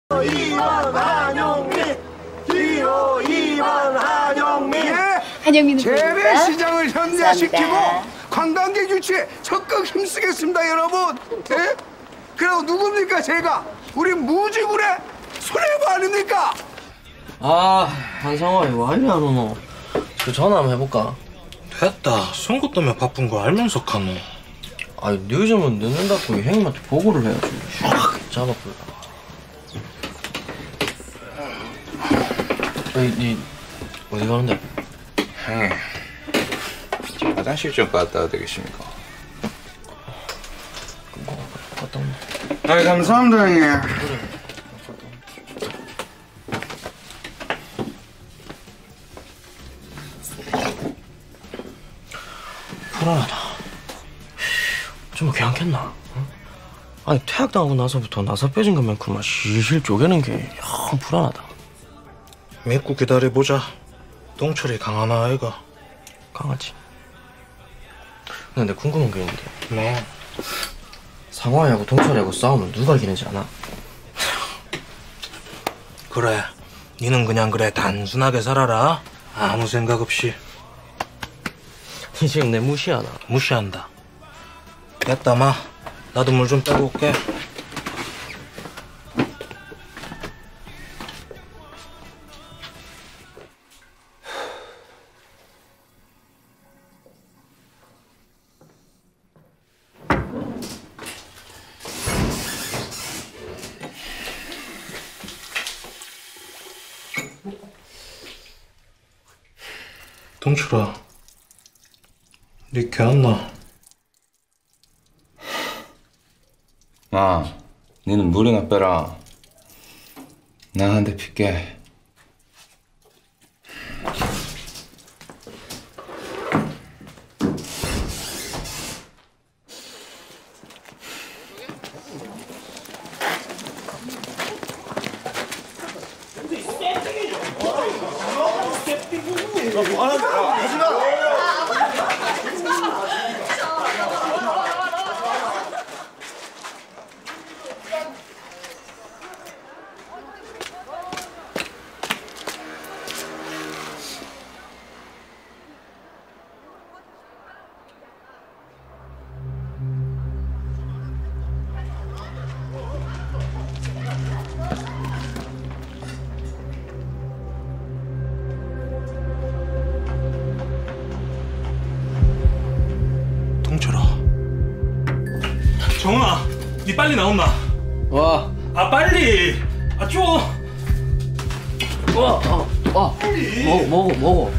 2번 한용민, 기호 2번 한용민. 한영민은 재래시장을 현대화시키고 감사합니다. 관광객 유치에 적극 힘쓰겠습니다, 여러분. 예? 그리고 누굽니까, 제가? 우리 무지군의 수뇌부 아닙니까? 아, 한상아, 왜 이리 안 오노? 저 전화 한번 해볼까? 됐다. 선거 때문에 바쁜 거 알면서 가노. 아니, 늦으면 늦는다고 형님한테 보고를 해야지. 전화 불러. 니 어디 가는데? 형님, 화장실 좀 갔다 와도 되겠습니까? 갔다 온다. 네, 감사합니다, 형님. 불안하다. 좀 괜찮겠나? 응? 아니, 퇴학당하고 나서부터 나사 빼진 것만큼만 실실 쪼개는 게 영 불안하다. 믿고 기다려보자. 동철이 강하나 아이가? 강하지. 근데 궁금한 게 있는데. 네. 상화하고 동철이하고 싸우면 누가 이기는지 아나? 그래. 니는 그냥 그래 단순하게 살아라. 아무 생각 없이. 니 지금 내 무시하나? 무시한다. 됐다 마. 나도 물 좀 빼고 올게. 동철아, 니 개 안 나? 마, 니는 물이나 빼라. 나 한 대 필게. 동철아. 정훈아, 니 빨리 나온나? 와. 아 빨리. 아 좀. 와. 먹어.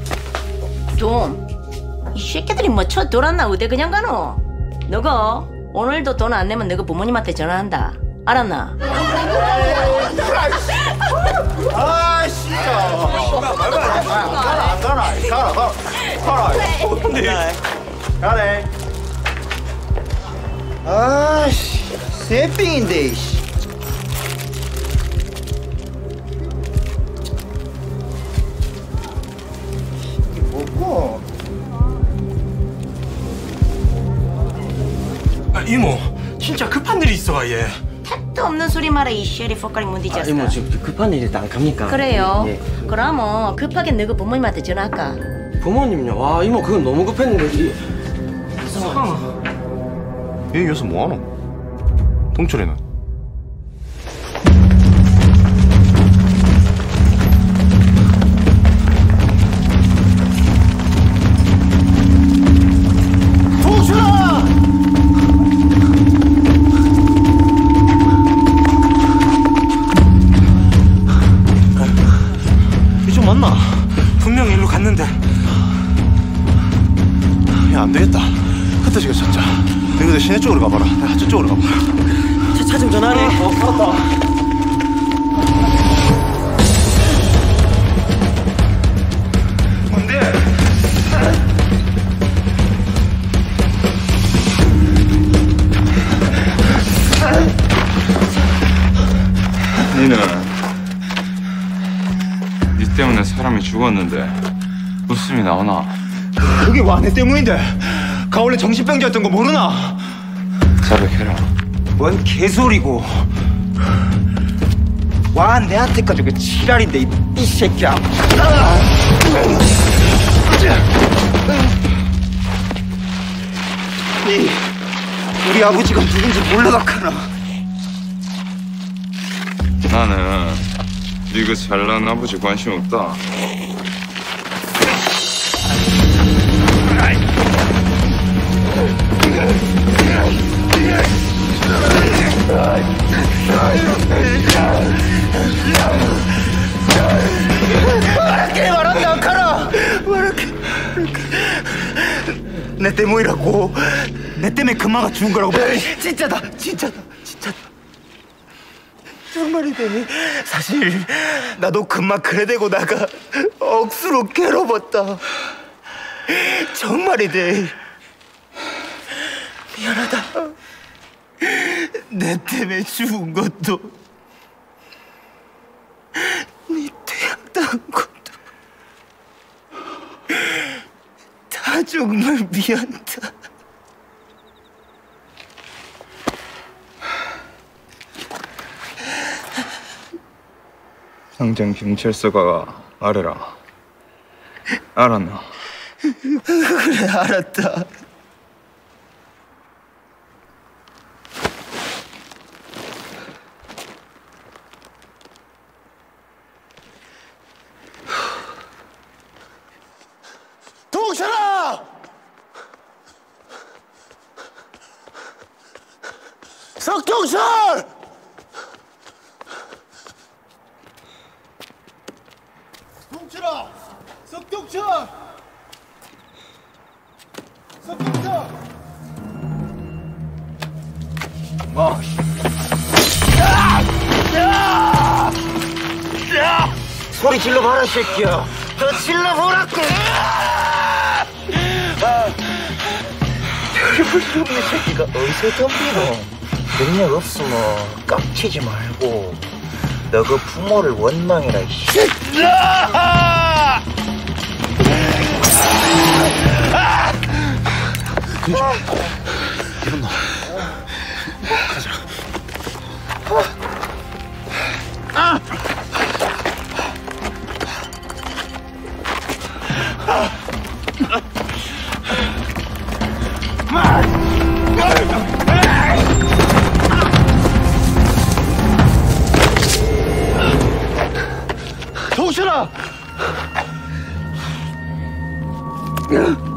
좀 이 새끼들이 뭐 쳐 돌았나 어디 그냥 가노? 너가 오늘도 돈 안 내면 너가 부모님한테 전화한다. 알았나? 아, 씨가. 가래. 아씨, 새삥인데, 씨. 이게 뭐고? 아 이모, 진짜 급한 일이 있어 얘. 택도 없는 소리 말해 이 쉐리프 거리 문디졌어. 이모 지금 급한 일이 안 갑니까? 그래요. 예. 그러면 급하게 너가 부모님한테 전화할까? 부모님요? 와 이모 그건 너무 급했는데. 얘 여기서 뭐하노? 동철이는? 동철아! 이좀 맞나? 분명히 일로 갔는데. 야, 안 되겠다. 흩어지게 찾자. 너희들 시내 쪽으로 가봐라. 야, 저쪽으로 가봐. 차 좀 전화해. 알았다. 뭔데? 니는 니 때문에 사람이 죽었는데 웃음이 나오나? 그게 와내 때문인데. 가 원래 정신병자였던 거 모르나? 자백해라. 뭔 개소리고. 와 내한테까지 그 지랄인데 이 새끼야. 우리 아버지가 누군지 몰라가카나. 나는 네가 잘난 아버지 관심 없다. 말할게 말한다 아카나. 말할게. 내 때문이라고. 내 때문에 금마가 죽은 거라고. 진짜다. 정말이네. 사실 나도 금마 그래 되고 나가 억수로 괴로웠다. 정말이네. 미안하다. 내 때문에 죽은 것도 네 퇴학당한 것도 다 정말 미안하다. 당장 경찰서가 아래라. 알았나? 그래 알았다. 동철아! 석경철! 동철아! 석경철! 석경철! 소리 질러봐라 새끼야. 더 질러보라고. 별볼 수 없는 새끼가 어디서 덤비노. 능력 없으면 깍치지 말고 너 그 부모를 원망해라. 일어나. 동철아!